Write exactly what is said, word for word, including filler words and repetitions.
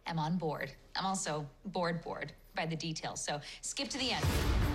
am on board. I'm also bored bored by the details, so skip to the end.